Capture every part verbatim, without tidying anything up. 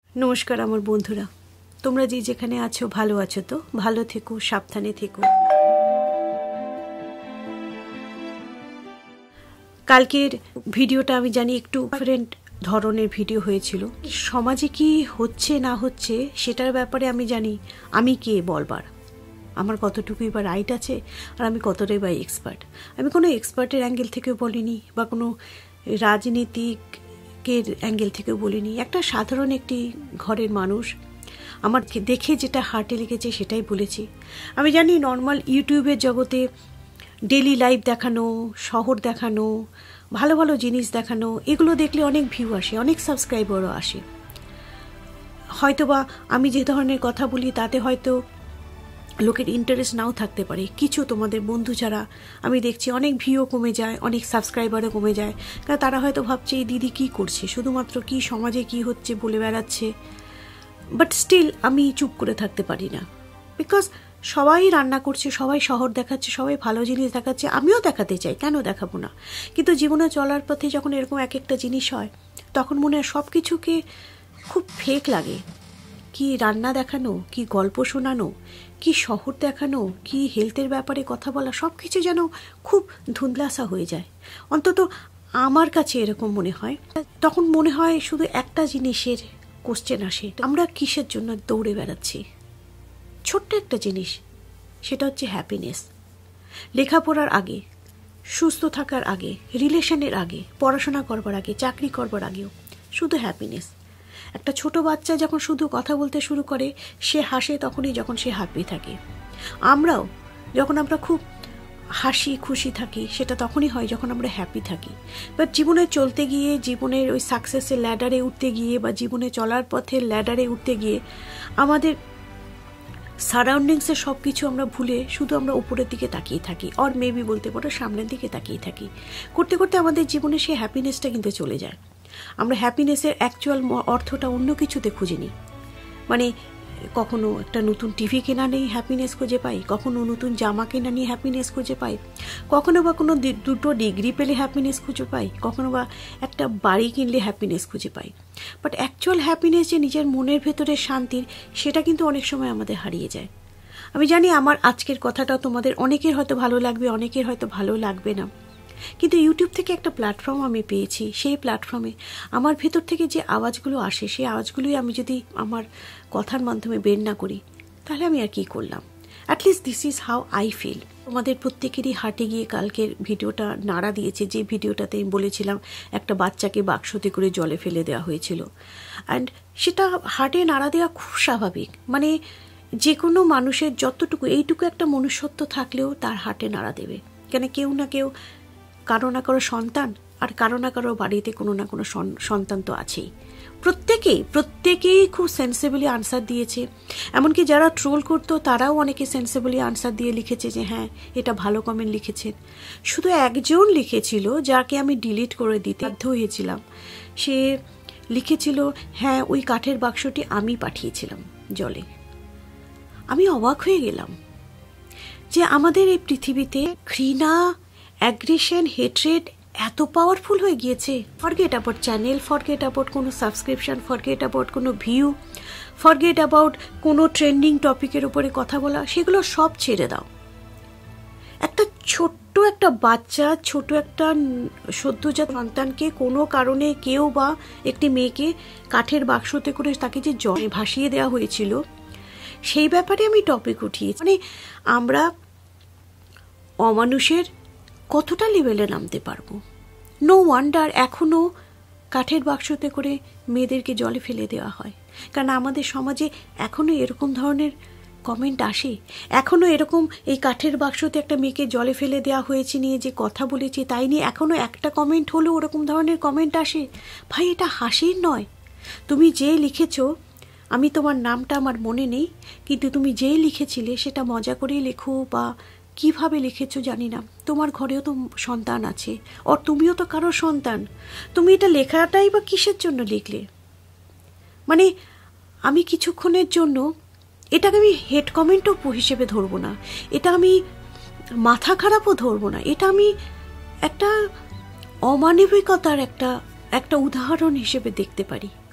নমস্কার আমার বন্ধুরা, তোমরা যে যেখানে আছো ভালো আছো তো? ভালো থেকো, সাবধানে থেকো। কালকের ভিডিওটা আমি জানি একটু ডিফারেন্ট ধরনের ভিডিও হয়েছিল। সমাজে কি হচ্ছে না হচ্ছে সেটার ব্যাপারে আমি জানি আমি কে বলবার, আমার কতটুকুই বা রাইট আছে আর আমি কতটাই বা এক্সপার্ট। আমি কোনো এক্সপার্টের অ্যাঙ্গেল থেকেও বলিনি বা কোনো রাজনীতিক এর অ্যাঙ্গেল থেকেও বলিনি। একটা সাধারণ একটি ঘরের মানুষ আমার দেখে যেটা হার্টে লেগেছে সেটাই বলেছি। আমি জানি নর্মাল ইউটিউবের জগতে ডেলি লাইভ দেখানো, শহর দেখানো, ভালো ভালো জিনিস দেখানো, এগুলো দেখলে অনেক ভিউ আসে, অনেক সাবস্ক্রাইবারও আসে। হয়তোবা আমি যে ধরনের কথা বলি তাতে হয়তো লোকের ইন্টারেস্ট নাও থাকতে পারে, কিছু তোমাদের বন্ধু যারা আমি দেখছি অনেক ভিউ কমে যায়, অনেক সাবস্ক্রাইবারও কমে যায়, কারণ তারা হয়তো ভাবছে এই দিদি কী করছে, শুধুমাত্র কি সমাজে কি হচ্ছে বলে বেড়াচ্ছে। বাট স্টিল আমি চুপ করে থাকতে পারি না, বিকজ সবাই রান্না করছে, সবাই শহর দেখাচ্ছে, সবাই ভালো জিনিস দেখাচ্ছে, আমিও দেখাতে চাই, কেন দেখাবো না। কিন্তু জীবনে চলার পথে যখন এরকম এক একটা জিনিস হয় তখন মনে হয় সব কিছুকে খুব ফেক লাগে। কি রান্না দেখানো, কি গল্প শোনানো, কি শহর দেখানো, কি হেলথের ব্যাপারে কথা বলা, সব কিছু যেন খুব ধুন্দলাসা হয়ে যায়। অন্তত আমার কাছে এরকম মনে হয়। তখন মনে হয় শুধু একটা জিনিসের কোশ্চেন আসে, আমরা কিসের জন্য দৌড়ে বেড়াচ্ছি? ছোট্ট একটা জিনিস, সেটা হচ্ছে হ্যাপিনেস। লেখাপড়ার আগে, সুস্থ থাকার আগে, রিলেশনের আগে, পড়াশোনা করবার আগে, চাকরি করবার আগেও শুধু হ্যাপিনেস। একটা ছোট বাচ্চা যখন শুধু কথা বলতে শুরু করে সে হাসে তখনই যখন সে হ্যাপি থাকে। আমরাও যখন আমরা খুব হাসি খুশি থাকি সেটা তখনই হয় যখন আমরা হ্যাপি থাকি। বাট জীবনে চলতে গিয়ে, জীবনের ওই সাকসেসের ল্যাডারে উঠতে গিয়ে বা জীবনে চলার পথের ল্যাডারে উঠতে গিয়ে আমাদের সারাউন্ডিংসের সব কিছু আমরা ভুলে শুধু আমরা উপরের দিকে তাকিয়ে থাকি, অর মেবি বলতে পারো সামনের দিকে তাকিয়ে থাকি। করতে করতে আমাদের জীবনে সেই হ্যাপিনেসটা কিন্তু চলে যায়। আমরা হ্যাপিনেসের অ্যাকচুয়াল অর্থটা অন্য কিছুতে খুঁজে নিই। মানে কখনো একটা নতুন টিভি কেনা নেই হ্যাপিনেস খুঁজে পাই, কখনো নতুন জামা কেনা নিয়ে হ্যাপিনেস খুঁজে পাই, কখনো বা কোনো দুটো ডিগ্রি পেলে হ্যাপিনেস খুঁজে পাই, কখনো বা একটা বাড়ি কিনলে হ্যাপিনেস খুঁজে পাই। বাট অ্যাকচুয়াল হ্যাপিনেস যে নিজের মনের ভেতরের শান্তির, সেটা কিন্তু অনেক সময় আমাদের হারিয়ে যায়। আমি জানি আমার আজকের কথাটা তোমাদের অনেকের হয়তো ভালো লাগবে, অনেকের হয়তো ভালো লাগবে না, কিন্তু ইউটিউব থেকে একটা প্ল্যাটফর্ম আমি পেয়েছি। সেই প্ল্যাটফর্মে আমার ভেতর থেকে যে আওয়াজগুলো আসে, সেই আওয়াজগুলোই আমি যদি আমার কথার মাধ্যমে বের না করি তাহলে আমি আর কি করলাম? At least this is how I feel. তোমাদের প্রত্যেকেরই হার্টে গিয়ে কালকের ভিডিওটা নাড়া দিয়েছে, যে ভিডিওটাতে আমি বলেছিলাম একটা বাচ্চাকে বাক্সতে করে জলে ফেলে দেওয়া হয়েছিল। অ্যান্ড সেটা হার্টে নাড়া দেওয়া খুব স্বাভাবিক। মানে যে কোনো মানুষের যতটুকু এইটুকু একটা মনুষ্যত্ব থাকলেও তার হার্টে নাড়া দেবে, কেন কেউ না কেউ, কারো না কারো সন্তান আর কারো না কারো বাড়িতে কোনো না কোনো সন্তান তো আছেই। প্রত্যেকেই প্রত্যেকেই খুব সেন্সিবলি আনসার দিয়েছে। এমনকি যারা ট্রোল করতো তারাও অনেকে সেন্সিবলি আনসার দিয়ে লিখেছে যে হ্যাঁ এটা ভালো কমেন্ট লিখেছেন। শুধু একজন লিখেছিল যাকে আমি ডিলিট করে দিতে বাধ্য হয়েছিলাম। সে লিখেছিল হ্যাঁ ওই কাঠের বাক্সটি আমি পাঠিয়েছিলাম জলে। আমি অবাক হয়ে গেলাম যে আমাদের এই পৃথিবীতে ঘৃণা, অ্যাগ্রেশন, হেট্রেড এত পাওয়ারফুল হয়ে গিয়েছে। Forget about channel, forget about কোনো সাবস্ক্রিপশন, ফরগেট অ্যাবাউট কোনো ভিউ, ফরগেট অ্যাবাউট কোনো ট্রেন্ডিং টপিকের উপরে কথা বলা, সেগুলো সব ছেড়ে দাও। একটা ছোট্ট একটা বাচ্চা, ছোট একটা সদ্যজাত সন্তানকে কোনো কারণে কেউ বা একটি মেয়েকে কাঠের বাক্সতে করে তাকে যে জলে ভাসিয়ে দেওয়া হয়েছিল সেই ব্যাপারে আমি টপিক উঠিয়েছি। মানে আমরা অমানুষের কতটা লেভেলে নামতে পারবো? নো ওয়ান্ডার এখনও কাঠের বাক্সতে করে মেয়েদেরকে জলে ফেলে দেওয়া হয়, কারণ আমাদের সমাজে এখনও এরকম ধরনের কমেন্ট আসে। এখনও এরকম এই কাঠের বাক্সতে একটা মেয়েকে জলে ফেলে দেওয়া হয়েছে নিয়ে যে কথা বলেছি তাই নিয়ে এখনও একটা কমেন্ট হলেও ওরকম ধরনের কমেন্ট আসে। ভাই এটা হাসির নয়। তুমি যে লিখেছো, আমি তোমার নামটা আমার মনে নেই, কিন্তু তুমি যেই লিখেছিলে সেটা মজা করেই লেখো বা কিভাবে লিখেছো জানি না, তোমার ঘরেও তো সন্তান আছে, আর তুমিও তো কারো সন্তান। তুমি এটা লেখাটাই বা কিসের জন্য লিখলে? মানে আমি কিছুক্ষণের জন্য এটাকে আমি হেড কমেন্টও হিসেবে ধরবো না, এটা আমি মাথা খারাপও ধরবো না, এটা আমি একটা অমানবিকতার একটা একটা উদাহরণ হিসেবে দেখতে পারি।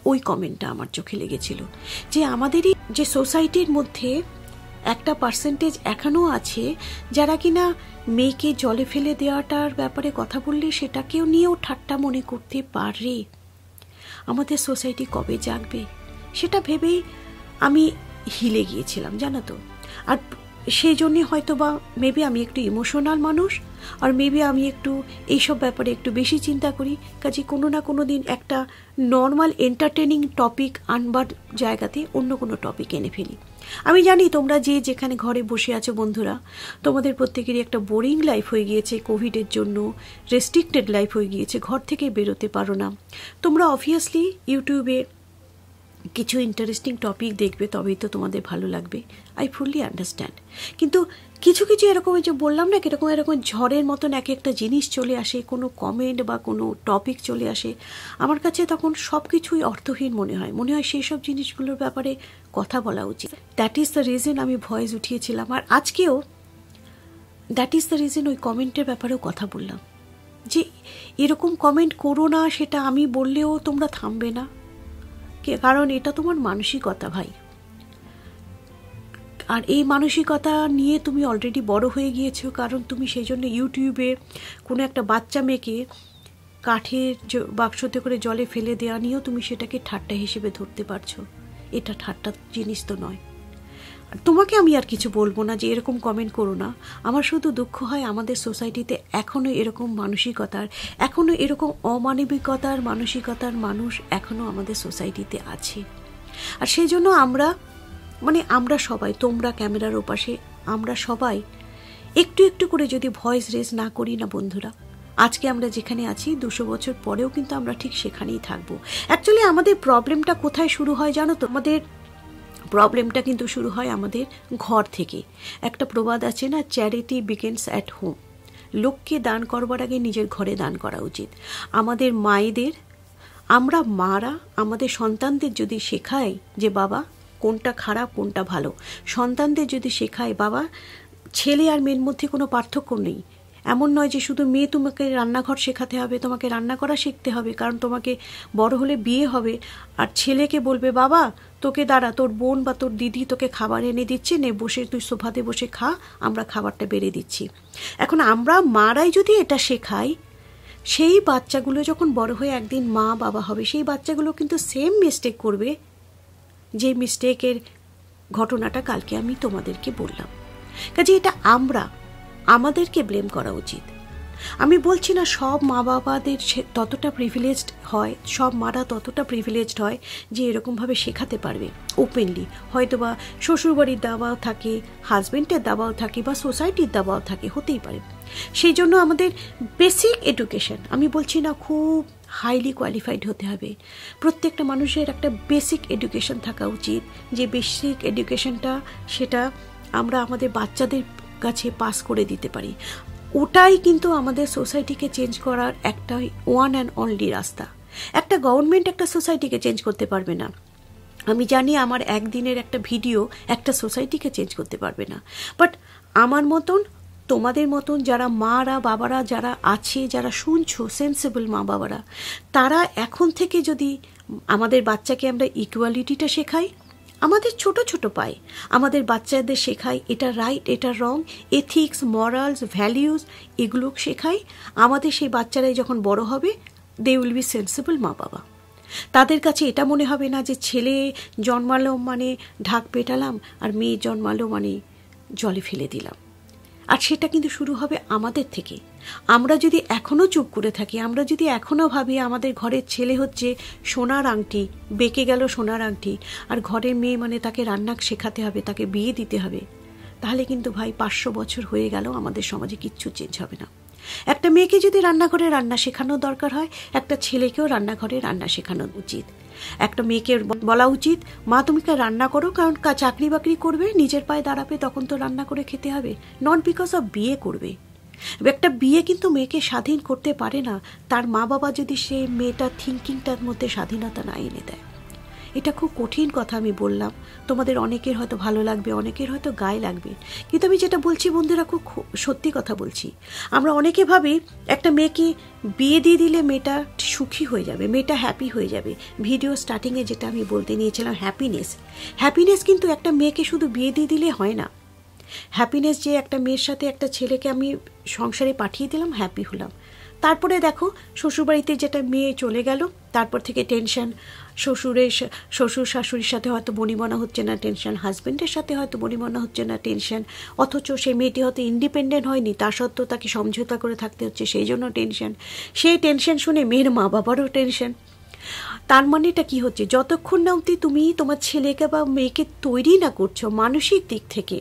ওই কমেন্টটা আমার চোখে লেগেছিল, যে আমাদেরই যে সোসাইটির মধ্যে একটা পার্সেন্টেজ এখনো আছে যারা কিনা মেয়েকে জলে ফেলে দেওয়াটার ব্যাপারে কথা বললে সেটাকেও নিয়েও ঠাট্টা মনে করতে পারে। আমাদের সোসাইটি কবে জাগবে সেটা ভেবেই আমি হিলে গিয়েছিলাম, জানো তো। আর সেই জন্যে হয়তো বা মেবি আমি একটু ইমোশনাল মানুষ, আর মেবি আমি একটু এইসব ব্যাপারে একটু বেশি চিন্তা করি, কাজে কোনো না কোনো দিন একটা নর্মাল এন্টারটেনিং টপিক আনবার জায়গাতে অন্য কোনো টপিক এনে ফেলি। আমি জানি তোমরা যে যেখানে ঘরে বসে আছো বন্ধুরা, তোমাদের প্রত্যেকেরই একটা বোরিং লাইফ হয়ে গিয়েছে, কোভিডের জন্য রেস্ট্রিক্টেড লাইফ হয়ে গিয়েছে, ঘর থেকে বেরোতে পারো না। তোমরা অবভিয়াসলি ইউটিউবে কিছু ইন্টারেস্টিং টপিক দেখবে, তবেই তো তোমাদের ভালো লাগবে, আই ফুললি আন্ডারস্ট্যান্ড। কিন্তু কিছু কিছু এরকম যে বললাম না, এরকম এরকম ঝড়ের মতন এক একটা জিনিস চলে আসে, কোনো কমেন্ট বা কোনো টপিক চলে আসে, আমার কাছে তখন সব কিছুই অর্থহীন মনে হয়। মনে হয় সেই সব জিনিসগুলোর ব্যাপারে কথা বলা উচিত। দ্যাট ইজ দ্য রিজন আমি ভয়েস উঠিয়েছিলাম, আর আজকেও দ্যাট ইজ দ্য রিজন ওই কমেন্টের ব্যাপারেও কথা বললাম, যে এরকম কমেন্ট করো না, সেটা আমি বললেও তোমরা থামবে না, কারণ এটা তোমার মানসিকতা ভাই। আর এই মানসিকতা নিয়ে তুমি অলরেডি বড় হয়ে গিয়েছো, কারণ তুমি সেই জন্য ইউটিউবে কোনো একটা বাচ্চা মেয়েকে কাঠের বাক্সতে করে জলে ফেলে দেওয়া নিয়েও তুমি সেটাকে ঠাট্টা হিসেবে ধরতে পারছো। এটা ঠাট্টা জিনিস তো নয়। আর তোমাকে আমি আর কিছু বলবো না যে এরকম কমেন্ট করো না। আমার শুধু দুঃখ হয় আমাদের সোসাইটিতে এখনও এরকম মানসিকতার, এখনও এরকম অমানবিকতার মানসিকতার মানুষ এখনও আমাদের সোসাইটিতে আছে। আর সেই জন্য আমরা মানে আমরা সবাই, তোমরা ক্যামেরার ওপাশে, আমরা সবাই একটু একটু করে যদি ভয়েস রেজ না করি না বন্ধুরা, আজকে আমরা যেখানে আছি দুশো বছর পরেও কিন্তু আমরা ঠিক সেখানেই থাকবো। অ্যাকচুয়ালি আমাদের প্রবলেমটা কোথায় শুরু হয় জানো তো? আমাদের প্রবলেমটা কিন্তু শুরু হয় আমাদের ঘর থেকে। একটা প্রবাদ আছে না, চ্যারিটি বিগিনস অ্যাট হোম। লোককে দান করবার আগে নিজের ঘরে দান করা উচিত। আমাদের মায়েদের, আমরা মারা আমাদের সন্তানদের যদি শেখাই যে বাবা কোনটা খারাপ কোনটা ভালো, সন্তানদের যদি শেখায় বাবা ছেলে আর মেয়ের মধ্যে কোনো পার্থক্য নেই, এমন নয় যে শুধু মেয়ে তোমাকে রান্নাঘর শেখাতে হবে, তোমাকে রান্না করা শিখতে হবে, কারণ তোমাকে বড় হলে বিয়ে হবে, আর ছেলেকে বলবে বাবা তোকে দাঁড়া, তোর বোন বা তোর দিদি তোকে খাবার এনে দিচ্ছে, নে বসে তুই সোফাতে বসে খা, আমরা খাবারটা বেড়ে দিচ্ছি। এখন আমরা মারাই যদি এটা শেখাই, সেই বাচ্চাগুলো যখন বড় হয়ে একদিন মা বাবা হবে, সেই বাচ্চাগুলো কিন্তু সেম মিস্টেক করবে যে মিস্টেকের ঘটনাটা কালকে আমি তোমাদেরকে বললাম। কাজে এটা আমরা আমাদেরকে ব্লেম করা উচিত। আমি বলছি না সব মা বাবাদের ততটা প্রিভিলেজড হয়, সব মারা ততটা প্রিভিলেজড হয় যে এরকমভাবে শেখাতে পারবে ওপেনলি। হয়তো বা শ্বশুরবাড়ির দাবাও থাকে, হাজব্যান্ডের দাবাও থাকে, বা সোসাইটির দাবাও থাকে, হতেই পারে। সেই জন্য আমাদের বেসিক এডুকেশন, আমি বলছি না খুব হাইলি কোয়ালিফাইড হতে হবে, প্রত্যেকটা মানুষের একটা বেসিক এডুকেশন থাকা উচিত। যে বেসিক এডুকেশনটা সেটা আমরা আমাদের বাচ্চাদের কাছে পাস করে দিতে পারি, ওটাই কিন্তু আমাদের সোসাইটিকে চেঞ্জ করার একটা ওয়ান অ্যান্ড অনলি রাস্তা। একটা গভর্নমেন্ট একটা সোসাইটিকে চেঞ্জ করতে পারবে না। আমি জানি আমার একদিনের একটা ভিডিও একটা সোসাইটিকে চেঞ্জ করতে পারবে না, বাট আমার মতন তোমাদের মতন যারা মারা বাবারা যারা আছে, যারা শুনছো সেন্সিবল মা বাবারা, তারা এখন থেকে যদি আমাদের বাচ্চাকে আমরা ইকুয়ালিটিটা শেখাই, আমাদের ছোট ছোট পায় আমাদের বাচ্চাদের শেখাই এটা রাইট এটা রং, এথিক্স মরালস ভ্যালিউজ এগুলো শেখাই, আমাদের সেই বাচ্চারাই যখন বড় হবে দে উইল বি সেন্সিবল মা বাবা। তাদের কাছে এটা মনে হবে না যে ছেলে জন্মালো মানে ঢাক পেটালাম আর মেয়ে জন্মালো মানে জলে ফেলে দিলাম। আর সেটা কিন্তু শুরু হবে আমাদের থেকে। আমরা যদি এখনও চুপ করে থাকি, আমরা যদি এখনও ভাবি আমাদের ঘরের ছেলে হচ্ছে সোনার আংটি, বেঁকে গেল সোনার আংটি, আর ঘরের মেয়ে মানে তাকে রান্না শেখাতে হবে, তাকে বিয়ে দিতে হবে, তাহলে কিন্তু ভাই পাঁচশো বছর হয়ে গেল আমাদের সমাজে কিচ্ছু চেঞ্জ হবে না। একটা মেয়েকে যদি রান্নাঘরে রান্না শেখানোর দরকার হয়, একটা ছেলেকেও রান্নাঘরে রান্না শেখানো উচিত। একটা মেয়েকে বলা উচিত মা তুমি কে রান্না করো, কারণ চাকরি বাকরি করবে, নিজের পায়ে দাঁড়াবে, তখন তো রান্না করে খেতে হবে, নট বিকজ অফ বিয়ে করবে। একটা বিয়ে কিন্তু মেয়েকে স্বাধীন করতে পারে না তার মা বাবা যদি সেই মেয়েটার থিঙ্কিংটার মধ্যে স্বাধীনতা না এনে দেয়। এটা খুব কঠিন কথা আমি বললাম, তোমাদের অনেকের হয়তো ভালো লাগবে, অনেকের হয়তো গায়ে লাগবে, কিন্তু আমি যেটা বলছি বন্ধুরা খুব সত্যি কথা বলছি। আমরা অনেকে ভাবি একটা মেয়েকে বিয়ে দিয়ে দিলে মেয়েটা সুখী হয়ে যাবে, মেয়েটা হ্যাপি হয়ে যাবে। ভিডিও স্টার্টিংয়ে যেটা আমি বলতে নিয়েছিলাম হ্যাপিনেস, হ্যাপিনেস কিন্তু একটা মেয়েকে শুধু বিয়ে দিয়ে দিলে হয় না। হ্যাপিনেস যে একটা মেয়ের সাথে একটা ছেলেকে আমি সংসারে পাঠিয়ে দিলাম, হ্যাপি হলাম, তারপরে দেখো শ্বশুরবাড়িতে যেটা মেয়ে চলে গেল, তারপর থেকে টেনশন, শ্বশুরের শ্বশুর শাশুড়ির সাথে হয়তো বনিবনা হচ্ছে না, টেনশন, হাজব্যান্ডের সাথে হয়তো বনিবনা হচ্ছে না, টেনশন, অথচ সেই মেয়েটি হয়তো ইন্ডিপেন্ডেন্ট হয়নি, তা সত্ত্বেও তাকে সমঝোতা করে থাকতে হচ্ছে, সেই জন্য টেনশন। সেই টেনশন শুনে মেয়ের মা বাবারও টেনশন। তার মানেটা কি হচ্ছে, যতক্ষণ না অবধি তুমি তোমার ছেলেকে বা মেয়েকে তৈরি না করছো মানসিক দিক থেকে,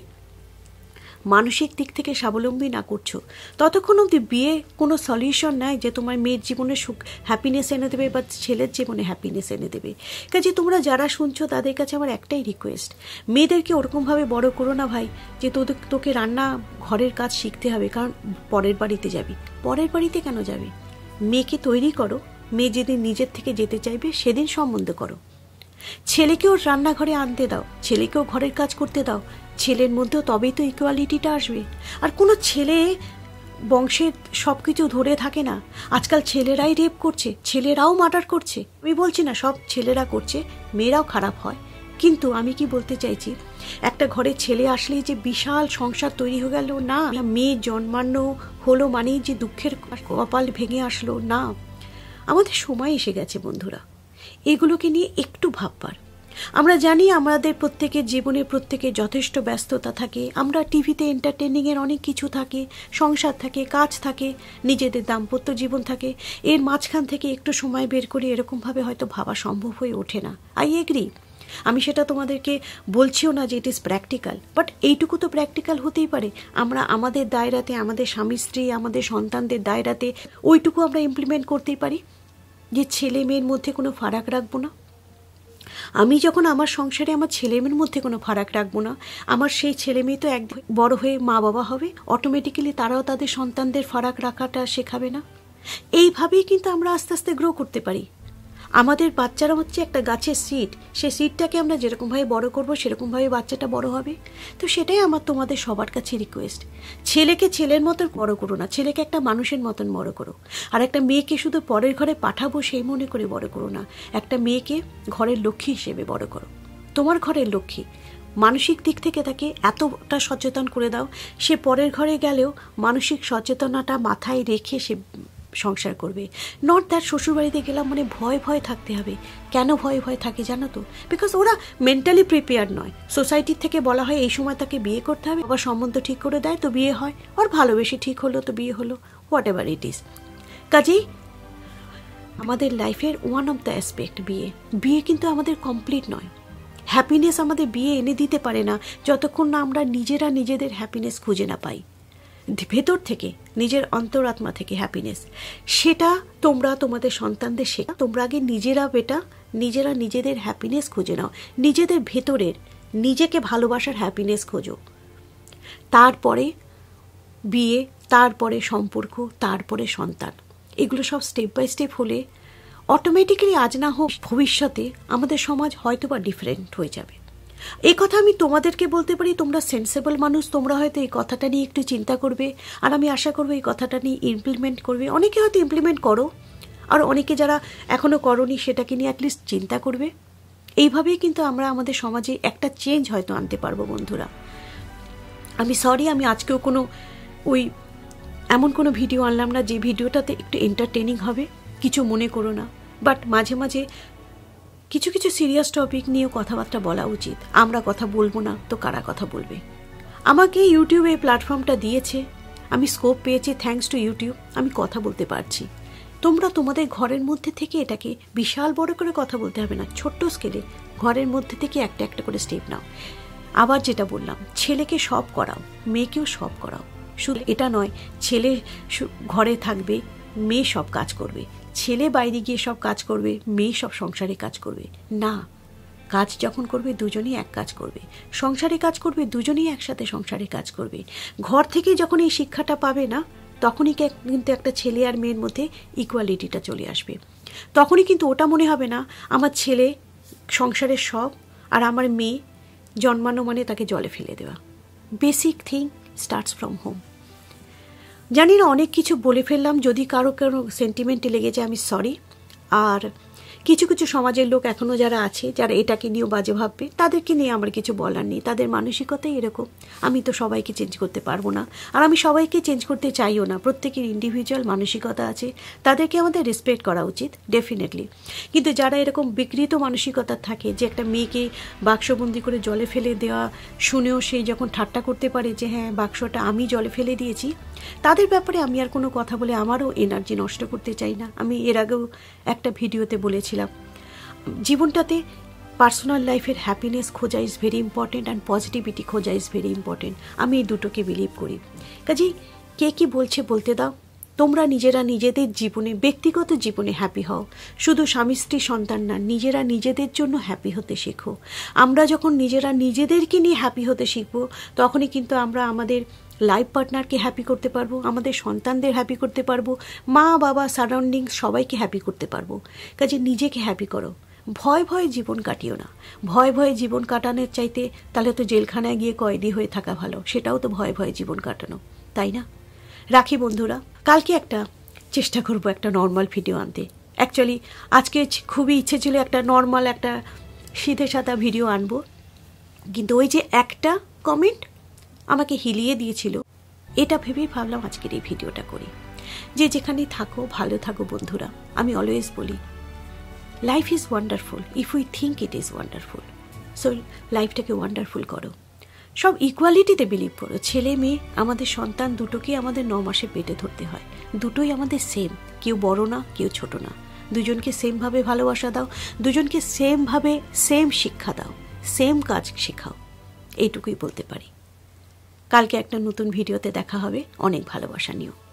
মানসিক দিক থেকে স্বাবলম্বী না করছো, ততক্ষণ অবধি বিয়ে কোনো সলিউশন নাই যে তোমার মেয়ের জীবনে সুখ হ্যাপিনেস এনে দেবে বা ছেলের জীবনে হ্যাপিনেস এনে দেবে। কাজে তোমরা যারা শুনছো তাদের কাছে আমার একটাই রিকোয়েস্ট, মেয়েদেরকে ওরকমভাবে বড় করো না ভাই যে তোদের তোকে রান্না ঘরের কাজ শিখতে হবে কারণ পরের বাড়িতে যাবি। পরের বাড়িতে কেন যাবি? মেয়েকে তৈরি করো, মেয়ে যেদিন নিজের থেকে যেতে চাইবে সেদিন সম্বন্ধ করো। ছেলেকেও রান্নাঘরে আনতে দাও, ছেলেকেও ঘরের কাজ করতে দাও, ছেলের মধ্যেও তবেই তো ইকুয়ালিটিটা আসবে। আর কোনো ছেলে বংশের সব কিছু ধরে থাকে না, আজকাল ছেলেরাই রেপ করছে, ছেলেরাও মার্ডার করছে। আমি বলছি না সব ছেলেরা করছে, মেয়েরাও খারাপ হয়, কিন্তু আমি কি বলতে চাইছি, একটা ঘরে ছেলে আসলেই যে বিশাল সংসার তৈরি হয়ে গেল না, মেয়ে জন্মানো হলো মানেই যে দুঃখের কপাল ভেঙে আসলো না। আমাদের সময় এসে গেছে বন্ধুরা এগুলোকে নিয়ে একটু ভাববার। আমরা জানি আমাদের প্রত্যেকের জীবনে প্রত্যেকের যথেষ্ট ব্যস্ততা থাকে, আমরা টিভিতে এন্টারটেনিংয়ের অনেক কিছু থাকে, সংসার থাকে, কাজ থাকে, নিজেদের দাম্পত্য জীবন থাকে, এর মাঝখান থেকে একটু সময় বের করে এরকমভাবে হয়তো ভাবা সম্ভব হয়ে ওঠে না। আই এগ্রি, আমি সেটা তোমাদেরকে বলছিও না যে ইট ইজ প্র্যাকটিক্যাল, বাট এইটুকু তো প্র্যাকটিক্যাল হতেই পারে। আমরা আমাদের দায়রাতে, আমাদের স্বামী স্ত্রী, আমাদের সন্তানদের দায়রাতে ওইটুকু আমরা ইমপ্লিমেন্ট করতেই পারি যে ছেলে মেয়ের মধ্যে কোনো ফারাক রাখবো না। আমি যখন আমার সংসারে আমার ছেলে মেয়ের মধ্যে কোনো ফারাক রাখবো না, আমার সেই ছেলে মেয়ে তো এক বড় হয়ে মা বাবা হবে, অটোমেটিক্যালি তারাও তাদের সন্তানদের ফারাক রাখাটা শেখাবে না। এইভাবেই কিন্তু আমরা আস্তে আস্তে গ্রো করতে পারি। আমাদের বাচ্চারা হচ্ছে একটা গাছের সিড, সেই সিডটাকে আমরা যেরকমভাবে বড় করবো সেরকমভাবে বাচ্চাটা বড় হবে। তো সেটাই আমার তোমাদের সবার কাছে রিকোয়েস্ট, ছেলেকে ছেলের মতন বড় করো না, ছেলেকে একটা মানুষের মতন বড় করো। আর একটা মেয়েকে শুধু পরের ঘরে পাঠাবো সেই মনে করে বড় করো না, একটা মেয়েকে ঘরের লক্ষ্মী হিসেবে বড় করো, তোমার ঘরের লক্ষ্মী। মানসিক দিক থেকে তাকে এতটা সচেতন করে দাও, সে পরের ঘরে গেলেও মানসিক সচেতনতা মাথায় রেখে সে সংসার করবে। নট দ্যাট শ্বশুরবাড়িতে গেলাম মানে ভয় ভয় থাকতে হবে। কেন ভয় ভয় থাকে জানো তো? বিকজ ওরা মেন্টালি প্রিপেয়ার নয়। সোসাইটির থেকে বলা হয় এই সময় তাকে বিয়ে করতে হবে, আবার সম্বন্ধ ঠিক করে দেয় তো বিয়ে হয়, আর ভালোবেসে ঠিক হলো তো বিয়ে হলো, হোয়াট এভার ইট ইজ। কাজেই আমাদের লাইফের ওয়ান অফ দ্য অ্যাসপেক্ট বিয়ে। বিয়ে কিন্তু আমাদের কমপ্লিট নয়। হ্যাপিনেস আমাদের বিয়ে এনে দিতে পারে না যতক্ষণ না আমরা নিজেরা নিজেদের হ্যাপিনেস খুঁজে না পাই, ভেতর থেকে, নিজের অন্তরাত্মা থেকে হ্যাপিনেস। সেটা তোমরা তোমাদের সন্তানদের শেখা। তোমরা আগে নিজেরা বেটা নিজেরা নিজেদের হ্যাপিনেস খুঁজে নাও, নিজেদের ভেতরের নিজেকে ভালোবাসার হ্যাপিনেস খোঁজো, তারপরে বিয়ে, তারপরে সম্পর্ক, তারপরে সন্তান। এগুলো সব স্টেপ বাই স্টেপ হলে অটোমেটিক্যালি আজ না হোক ভবিষ্যতে আমাদের সমাজ হয়তো বা ডিফারেন্ট হয়ে যাবে। এই কথা আমি তোমাদেরকে বলতে পারি, তোমরা সেন্সেবল মানুষ, তোমরা হয়তো এই কথাটা নিয়ে একটু চিন্তা করবে, আর আমি আশা করবো এই কথাটা নিয়ে ইমপ্লিমেন্ট করবে। অনেকে হয়তো ইমপ্লিমেন্ট করো, আর অনেকে যারা এখনো করোনি সেটাকে নিয়ে অ্যাটলিস্ট চিন্তা করবে। এইভাবেই কিন্তু আমরা আমাদের সমাজে একটা চেঞ্জ হয়তো আনতে পারবো বন্ধুরা। আমি সরি, আমি আজকেও কোনো ওই এমন কোনো ভিডিও আনলাম না যে ভিডিওটাতে একটু এন্টারটেনিং হবে, কিছু মনে করো না। বাট মাঝে মাঝে কিছু কিছু সিরিয়াস টপিক নিয়েও কথাবার্তা বলা উচিত। আমরা কথা বলবো না তো কারা কথা বলবে? আমাকে ইউটিউবে এই প্ল্যাটফর্মটা দিয়েছে, আমি স্কোপ পেয়েছি, থ্যাঙ্কস টু ইউটিউব। আমি কথা বলতে পারছি। তোমরা তোমাদের ঘরের মধ্যে থেকে এটাকে বিশাল বড় করে কথা বলতে হবে না, ছোট্ট স্কেলে ঘরের মধ্যে থেকে একটা একটা করে স্টেপ নাও। আবার যেটা বললাম, ছেলেকে সব করাও, মেয়েকেও সব করাও। শুধু এটা নয় ছেলে ঘরে থাকবে, মেয়ে সব কাজ করবে, ছেলে বাইরে গিয়ে সব কাজ করবে, মেয়ে সব সংসারে কাজ করবে না। কাজ যখন করবে দুজনেই এক কাজ করবে, সংসারে কাজ করবে দুজনেই একসাথে সংসারে কাজ করবে। ঘর থেকে যখন এই শিক্ষাটা পাবে না, তখনই কিন্তু একটা ছেলে আর মেয়ের মধ্যে ইকুয়ালিটিটা চলে আসবে। তখনই কিন্তু ওটা মনে হবে না আমার ছেলে সংসারের সব, আর আমার মেয়ে জন্মানো মানে তাকে জলে ফেলে দেওয়া। Basic thing starts from home. জানি না অনেক কিছু বলে ফেললাম, যদি কারো কারো সেন্টিমেন্টে লেগেছে আমি সরি। আর কিছু কিছু সমাজের লোক এখনও যারা আছে, যারা এটাকে নিয়েও বাজে ভাববে, তাদেরকে নিয়ে আমার কিছু বলার নেই। তাদের মানসিকতাই এরকম। আমি তো সবাইকে চেঞ্জ করতে পারবো না, আর আমি সবাইকে চেঞ্জ করতে চাইও না। প্রত্যেকের ইন্ডিভিজুয়াল মানসিকতা আছে, তাদেরকে আমাদের রেসপেক্ট করা উচিত ডেফিনেটলি। কিন্তু যারা এরকম বিকৃত মানসিকতা থাকে, যে একটা মেয়েকে বাক্সবন্দি করে জলে ফেলে দেওয়া শুনেও সেই যখন ঠাট্টা করতে পারে যে হ্যাঁ বাক্সটা আমি জলে ফেলে দিয়েছি, তাদের ব্যাপারে আমি আর কোনো কথা বলে আমারও এনার্জি নষ্ট করতে চাই না। আমি এর আগেও একটা ভিডিওতে বলেছিলাম, জীবনটাতে পার্সোনাল লাইফের হ্যাপিনেস খোঁজা is very important, and positivity খোঁজা ইজ ভেরি ইম্পর্টেন্ট। আমি এই দুটোকে বিলিভ করি। কাজেই কে কী বলছে বলতে দাও। তোমরা নিজেরা নিজেদের জীবনে, ব্যক্তিগত জীবনে হ্যাপি হও। শুধু স্বামী স্ত্রী সন্তান না, নিজেরা নিজেদের জন্য হ্যাপি হতে শেখো। আমরা যখন নিজেরা নিজেদেরকে নিয়ে হ্যাপি হতে শিখবো, তখনই কিন্তু আমরা আমাদের লাইফ পার্টনারকে হ্যাপি করতে পারবো, আমাদের সন্তানদের হ্যাপি করতে পারবো, মা বাবা সারাউন্ডিংস সবাইকে হ্যাপি করতে পারবো। কাজে নিজেকে হ্যাপি করো। ভয় ভয়ে জীবন কাটিও না। ভয় ভয়ে জীবন কাটানোর চাইতে তাহলে তো জেলখানায় গিয়ে কয়েদি হয়ে থাকা ভালো। সেটাও তো ভয় ভয়ে জীবন কাটানো, তাই না? রাখি বন্ধুরা, কালকে একটা চেষ্টা করবো একটা নর্মাল ভিডিও আনতে। অ্যাকচুয়ালি আজকে খুবই ইচ্ছে ছিল একটা নর্মাল একটা সিধে সাদা ভিডিও আনবো, কিন্তু ওই যে একটা কমেন্ট আমাকে হিলিয়ে দিয়েছিল, এটা ভেবেই ভাবলাম আজকের এই ভিডিওটা করি। যে যেখানে থাকো ভালো থাকো বন্ধুরা। আমি অলওয়েজ বলি life is wonderful if we think it is wonderful. So লাইফটাকে ওয়ান্ডারফুল করো। সব ইকুয়ালিটিতে বিলিভ করো। ছেলে মেয়ে, আমাদের সন্তান দুটোকেই আমাদের ন মাসে পেটে ধরতে হয়। দুটোই আমাদের সেম, কেউ বড় না কেউ ছোট না। দুজনকে সেমভাবে ভালোবাসা দাও, দুজনকে সেমভাবে সেম শিক্ষা দাও, সেম কাজ শেখাও। এইটুকুই বলতে পারি। কালকে একটা নতুন ভিডিওতে দেখা হবে। অনেক ভালোবাসা নিও।